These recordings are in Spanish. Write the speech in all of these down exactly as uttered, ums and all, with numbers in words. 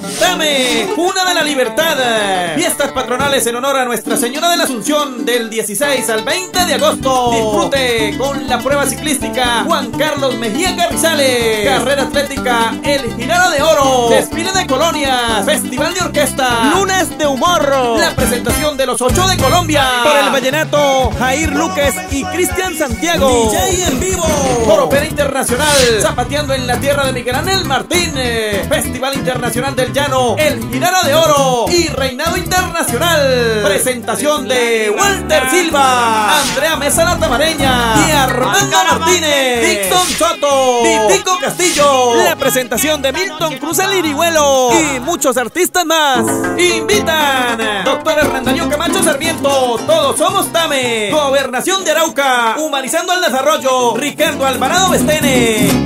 Dame, Cuna de la Libertad. Fiestas patronales en honor a Nuestra Señora de la Asunción del dieciséis al veinte de agosto. Disfrute con la prueba ciclística Juan Carlos Mejía Carrizales. Carrera atlética El Girado de Oro. Desfile de colonias. Festival de orquesta. Lunes de humor. La presentación de los ocho de Colombia. Por el vallenato, Jair Luques y Cristian Santiago. D J en vivo. Por Opera Internacional. Zapateando en la tierra de Miguel Ángel Martínez. Festival Internacional del Llano, El Girado de Oro y Reinado Internacional. Presentación de Walter Silva, Andrea Mesa La Tamareña y Armando Martínez. Dixon Soto, Vitico Castillo. La presentación de Milton Cruz el Irihuelo y muchos artistas más. Invitan Doctor Hernandaño Camacho Sarmiento. Todos somos Dame. Gobernación de Arauca, humanizando el desarrollo. Ricardo Alvarado Bestene.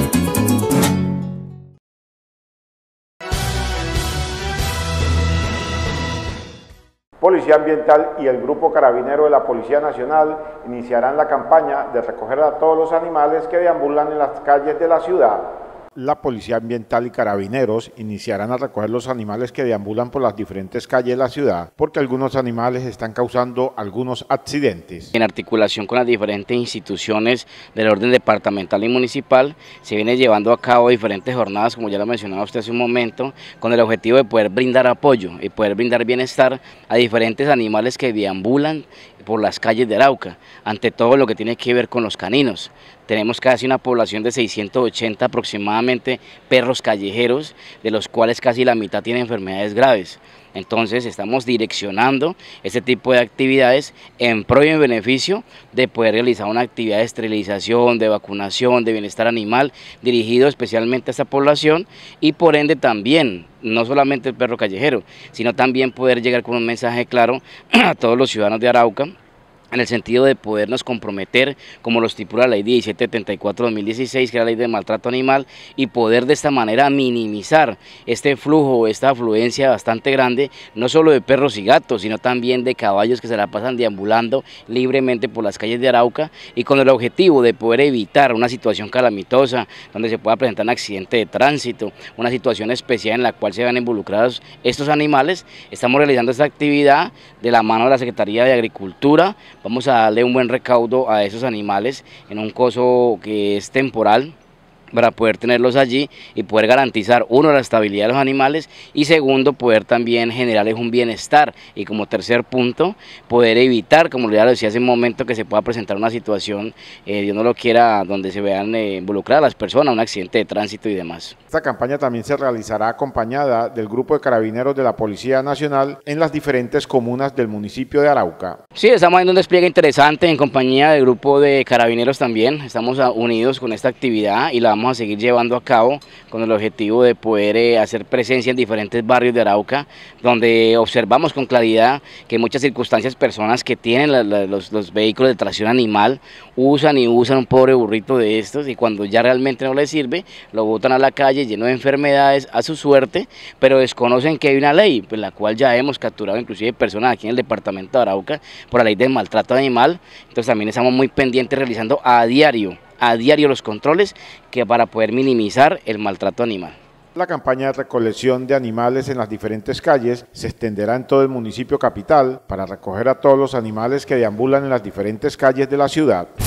Policía Ambiental y el Grupo Carabinero de la Policía Nacional iniciarán la campaña de recoger a todos los animales que deambulan en las calles de la ciudad. La Policía Ambiental y Carabineros iniciarán a recoger los animales que deambulan por las diferentes calles de la ciudad, porque algunos animales están causando algunos accidentes. En articulación con las diferentes instituciones del orden departamental y municipal, se viene llevando a cabo diferentes jornadas, como ya lo mencionaba usted hace un momento, con el objetivo de poder brindar apoyo y poder brindar bienestar a diferentes animales que deambulan por las calles de Arauca, ante todo lo que tiene que ver con los caninos. Tenemos casi una población de seiscientos ochenta aproximadamente perros callejeros, de los cuales casi la mitad tienen enfermedades graves. Entonces estamos direccionando este tipo de actividades en pro y en beneficio de poder realizar una actividad de esterilización, de vacunación, de bienestar animal, dirigido especialmente a esta población y por ende también, no solamente el perro callejero, sino también poder llegar con un mensaje claro a todos los ciudadanos de Arauca, en el sentido de podernos comprometer, como lo estipula la ley diecisiete setenta y cuatro de dos mil dieciséis, que es la ley de maltrato animal, y poder de esta manera minimizar este flujo, esta afluencia bastante grande, no solo de perros y gatos, sino también de caballos que se la pasan deambulando libremente por las calles de Arauca, y con el objetivo de poder evitar una situación calamitosa, donde se pueda presentar un accidente de tránsito, una situación especial en la cual se van involucrados estos animales. Estamos realizando esta actividad de la mano de la Secretaría de Agricultura. Vamos a darle un buen recaudo a esos animales en un costo que es temporal, para poder tenerlos allí y poder garantizar, uno, la estabilidad de los animales y segundo, poder también generarles un bienestar y como tercer punto, poder evitar, como ya lo decía hace un momento, que se pueda presentar una situación, eh, Dios no lo quiera, donde se vean eh, involucradas las personas, un accidente de tránsito y demás. Esta campaña también se realizará acompañada del Grupo de Carabineros de la Policía Nacional en las diferentes comunas del municipio de Arauca. Sí, estamos haciendo un despliegue interesante en compañía del Grupo de Carabineros también, estamos unidos con esta actividad y la vamos a seguir llevando a cabo con el objetivo de poder eh, hacer presencia en diferentes barrios de Arauca, donde observamos con claridad que en muchas circunstancias personas que tienen la, la, los, los vehículos de tracción animal usan y usan un pobre burrito de estos y cuando ya realmente no les sirve, lo botan a la calle lleno de enfermedades a su suerte, pero desconocen que hay una ley, pues la cual ya hemos capturado inclusive personas aquí en el departamento de Arauca por la ley del maltrato animal. Entonces también estamos muy pendientes realizando a diario a diario los controles que para poder minimizar el maltrato animal. La campaña de recolección de animales en las diferentes calles se extenderá en todo el municipio capital para recoger a todos los animales que deambulan en las diferentes calles de la ciudad.